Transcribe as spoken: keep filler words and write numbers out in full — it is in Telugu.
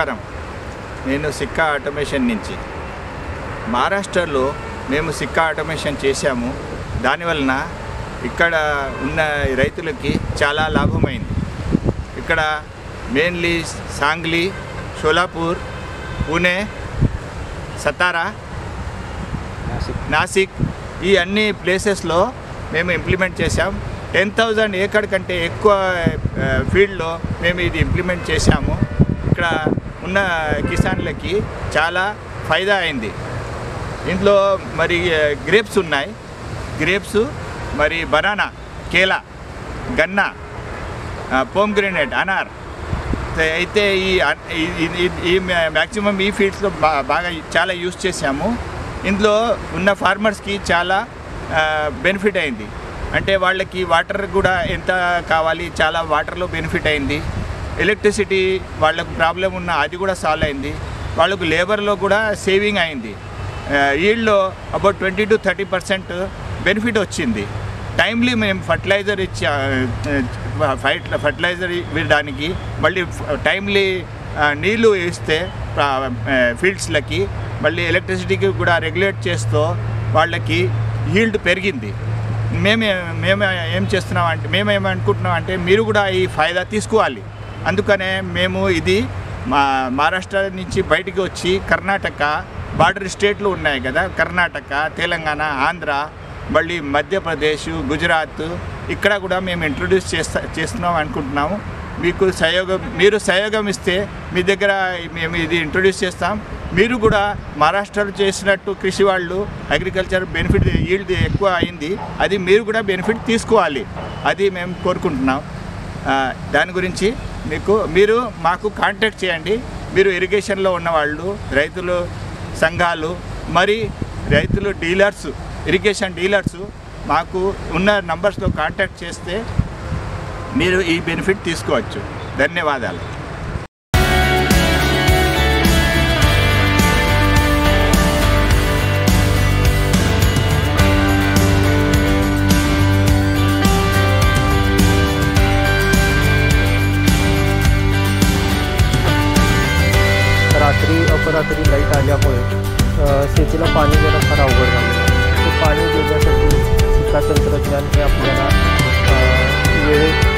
నమస్కారం. నేను సిక్కా ఆటోమేషన్ నుంచి. మహారాష్ట్రలో మేము సిక్కా ఆటోమేషన్ చేశాము. దానివలన ఇక్కడ ఉన్న రైతులకి చాలా లాభమైంది. ఇక్కడ మెయిన్లీ సాంగ్లీ, షోలాపూర్, పూణే, సతారా, నాసిక్ ఈ అన్ని ప్లేసెస్లో మేము ఇంప్లిమెంట్ చేశాం. టెన్ థౌజండ్ ఏకర్ కంటే ఎక్కువ ఫీల్డ్లో మేము ఇది ఇంప్లిమెంట్ చేశాము. ఇక్కడ ఉన్న కిసాన్లకి చాలా ఫైదా అయింది. ఇందులో మరి గ్రేప్స్ ఉన్నాయి, గ్రేప్స్ మరి బనానా, కేలా, గన్నా, పోమ్గ్రెనేట్, అనార్ అయితే ఈ ఈ మ్యాక్సిమం ఈ ఫీల్డ్స్లో బాగా చాలా యూజ్ చేశాము. ఇందులో ఉన్న ఫార్మర్స్కి చాలా బెనిఫిట్ అయింది. అంటే వాళ్ళకి వాటర్ కూడా ఎంత కావాలి, చాలా వాటర్లో బెనిఫిట్ అయింది. ఎలక్ట్రిసిటీ వాళ్ళకు ప్రాబ్లం ఉన్న అది కూడా సాల్వ్ అయింది. వాళ్ళకు లేబర్లో కూడా సేవింగ్ అయింది. ఈల్డ్లో about twenty to thirty percent benefit వచ్చింది. టైమ్లీ మేము ఫర్టిలైజర్ ఇచ్చి ఫర్టిలైజర్ ఇవ్వడానికి మళ్ళీ టైమ్లీ నీళ్ళు ఇస్తే ఫీల్డ్స్లకి మళ్ళీ ఎలక్ట్రిసిటీకి కూడా రెగ్యులేట్ చేస్తూ వాళ్ళకి ఈల్డ్ పెరిగింది. మేము మేము ఏం చేస్తున్నాం అంటే మేము ఏమనుకుంటున్నాం అంటే మీరు కూడా ఈ ఫాయిదా తీసుకోవాలి. అందుకనే మేము ఇది మా మహారాష్ట్ర నుంచి బయటికి వచ్చి కర్ణాటక బార్డర్ స్టేట్లు ఉన్నాయి కదా, కర్ణాటక, తెలంగాణ, ఆంధ్ర, మళ్ళీ మధ్యప్రదేశ్, గుజరాత్ ఇక్కడ కూడా మేము ఇంట్రొడ్యూస్ చేస్తా చేస్తున్నాం అనుకుంటున్నాము. మీకు సహయోగం మీరు సహయోగం ఇస్తే మీ దగ్గర మేము ఇది ఇంట్రొడ్యూస్ చేస్తాం. మీరు కూడా మహారాష్ట్రలో చేసినట్టు కృషి వాళ్ళు అగ్రికల్చర్ బెనిఫిట్ ఈల్డ్ ఎక్కువ అయింది, అది మీరు కూడా బెనిఫిట్ తీసుకోవాలి, అది మేము కోరుకుంటున్నాం. దాని గురించి మీకు మీరు మాకు కాంటాక్ట్ చేయండి. మీరు ఇరిగేషన్లో ఉన్నవాళ్ళు, రైతులు సంఘాలు, మరి రైతులు డీలర్స్, ఇరిగేషన్ డీలర్స్ మాకు ఉన్న నంబర్స్లో కాంటాక్ట్ చేస్తే మీరు ఈ బెనిఫిట్ తీసుకోవచ్చు. ధన్యవాదాలు. रात्री अपरात्री लाईट आल्यामुळे शेतीला पाणी देणं फार अवघड झालं. ते पाणी देण्यासाठी सिक्का तंत्रज्ञान हे आपल्याला वेळेत